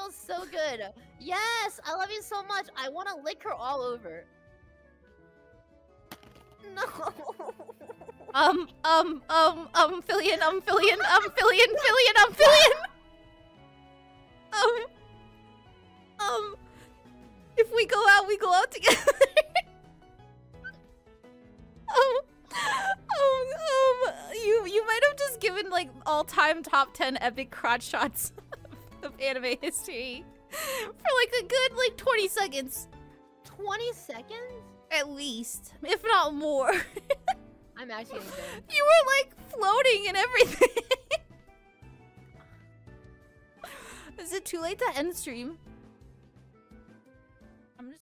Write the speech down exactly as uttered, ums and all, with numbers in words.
smells so good. Yes, I love you so much. I want to lick her all over. No. Um, um, um, um, Filian, um, Filian, um, Filian, Filian, um, Filian. Um, um, if we go out, we go out together. um, um, um, you, you might have just given like all-time top ten epic crotch shots of anime history for like a good like twenty seconds. twenty seconds? At least, if not more. I'm actually insane. You were like floating and everything. Is it too late to end stream?